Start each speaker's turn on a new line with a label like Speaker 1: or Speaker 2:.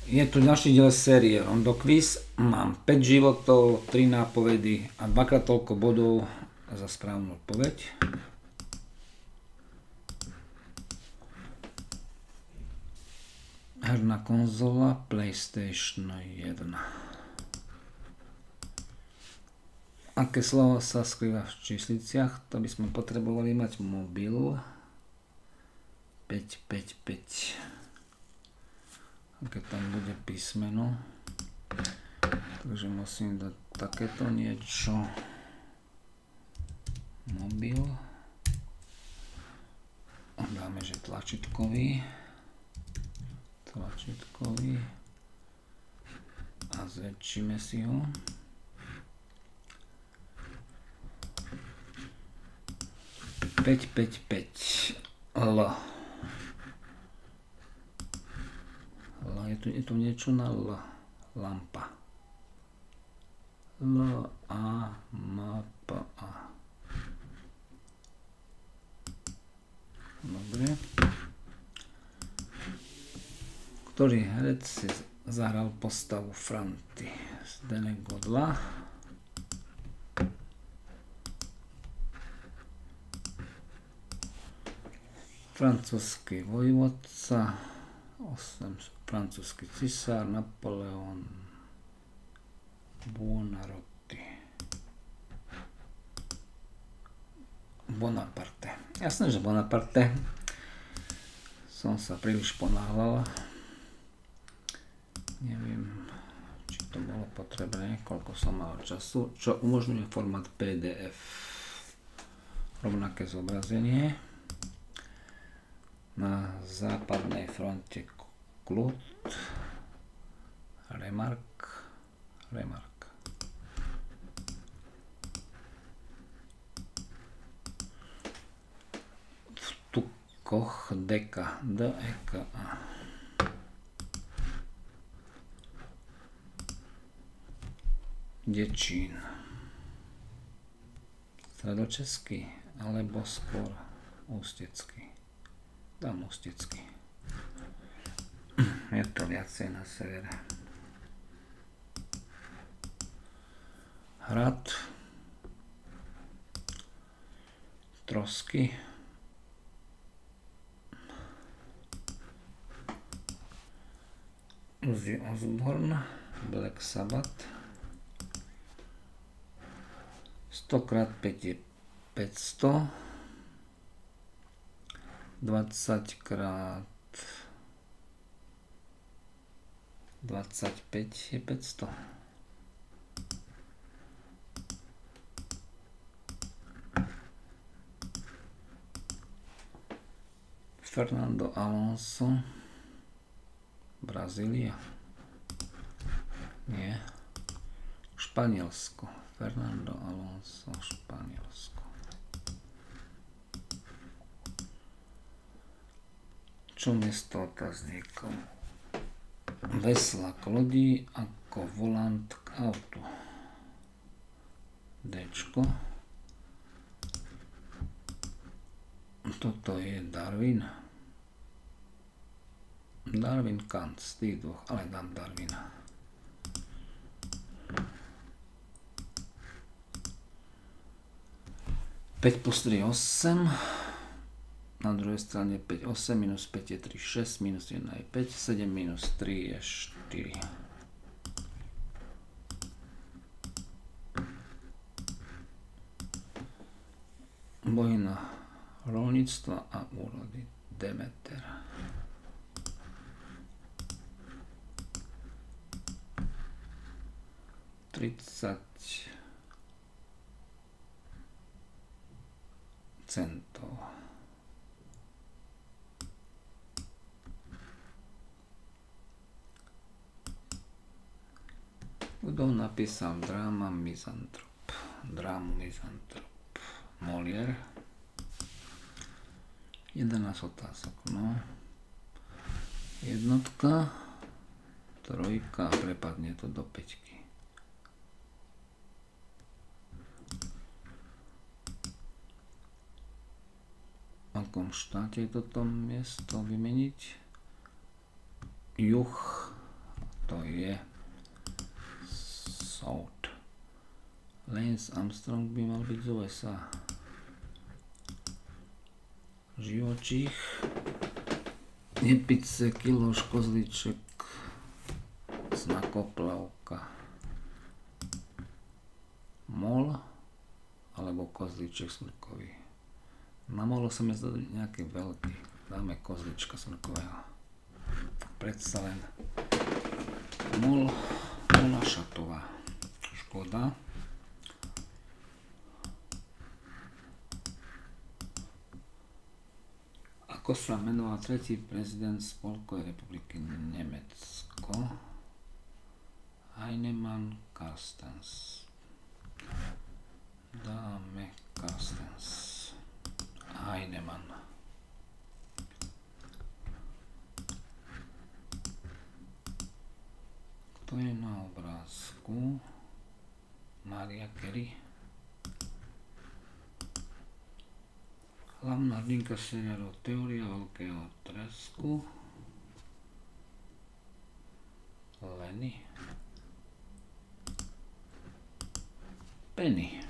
Speaker 1: Je tu ďalší diel série Rondo Quiz. Mám 5 životov, 3 nápovedy a 2-krát toľko bodov za správnu odpoveď. Herná konzola PlayStation 1. Aké slovo sa skrýva v čísliciach? To by sme potrebovali mať mobil. 555. Aké tam bude písmeno. Takže musím dať takéto niečo. Mobil. A dáme, že tlačítkový. A zväčšíme si ho. Päť, L. Je tu niečo na L. Lampa. L, A, M, P, A. Dobre. Ktorý herec si zahral postavu Franty? Zdeněk Godla. Francúzsky vojvodca. Francúzsky cisár. Napoleon Bonaparte. Jasné, že Bonaparte. Som sa príliš ponáhľal. Neviem, či to bolo potrebné, koľko som mal času, čo umožňuje formát PDF. Rovnaké zobrazenie. Na západnej fronte kľud. Remark. V tukoch deka. D-E-K-A. Dečín. Stredočeský alebo skôr ústecký. Dám ústecký. Je to viacej na severe. Hrad. Trosky. Ozzy Osbourne. Black Sabbath. 100x5 je 500. 20x25 je 500. Fernando Alonso. Brazília. Nie. Španielsko. Fernando Alonso, Španielsko. Čo miesto otáznikov? Vesla k lodi ako volant k autu. Dčko. Toto je Darwin. Darwin, Kant, z tých dvoch, ale dám Darwina. Päť plus 3 je 8. Na druhej strane 5, 8, minus 5 je 3, 6, minus 1 je 5, 7 minus 3 je 4. Bojina rolníctva a úrody. Demeter. $30. Kto napísal drámu Mizantrop? Molière. 11 otázok, no. Jednotka, trojka a prepadne to do päťky. V akom štáte je toto miesto vymeniť? Juh to je South. Lance Armstrong by mal byť z USA. Živočích. Nepice, kiloš, kozlíček, znakoplavka. Mol alebo kozlíček smrkový. Na molo sa mi zdá nejaký veľký. Dáme kozlíčka smrkového. Predsa len mola šatová. Škoda. Ako sa menoval tretí prezident Spolkovej republiky Nemecko? Heinemann Carstens. Dáme Carstens. Heinemann. Kto je na obrázku? Maria Carey. Hlavná hrdinka seriálu Teória veľkého tresku. Lenny. Penny.